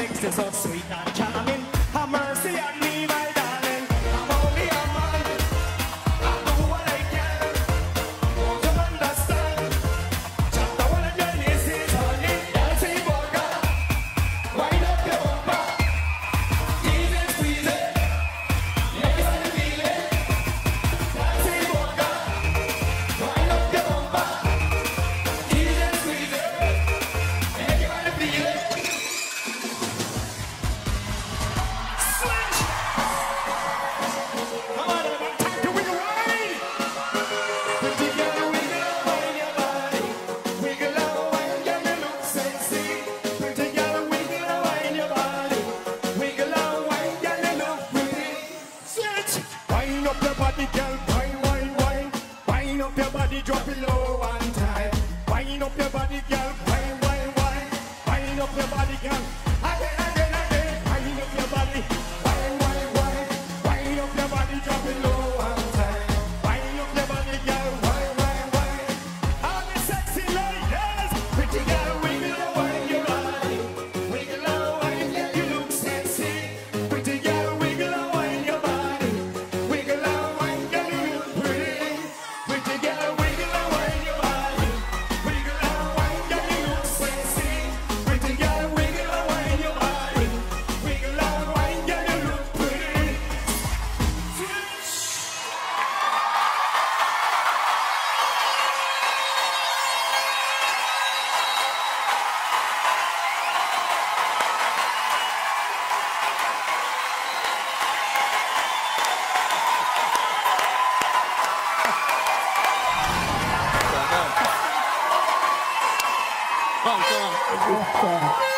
sexy, so sweet and charming. Have mercy on me, my darling. I'm only a man. I do what I can. Won't you understand? Chapter 1 of Genesis, honey. Dancing burger. Wind up your bumper. Ease it, squeeze it. Make it feel it. Dancing burger. Wind up your bumper. Ease it, squeeze it. Make it feel it. Switch. Come on, everybody, time to wiggle away. Pretty girl, wiggle away your body. Wiggle away, girl, you look sexy. Pretty girl, wiggle away your body. Wiggle away, girl, you look pretty. Switch. Wind up your body, girl. Wine, wine, wine. Wind up your body, drop it low one time. Wind up your body, girl. Wine, wine, wine. Wind up your body, girl. Again, again, again. Wind up your body. Wine, wine, wine. Wind up your body, drop it low one time. Wind up your body, girl. Wine, wine, wine. All the sexy ladies. Pretty girl, wiggle away your body. Wiggle away, girl, you look sexy. Pretty girl, wiggle away your body. Wiggle away, girl, you look pretty. Pretty girl, wiggle away your body. Wiggle away, girl, you look sexy. Pretty girl, wiggle away your body. Wiggle away, girl, you look pretty. Come on.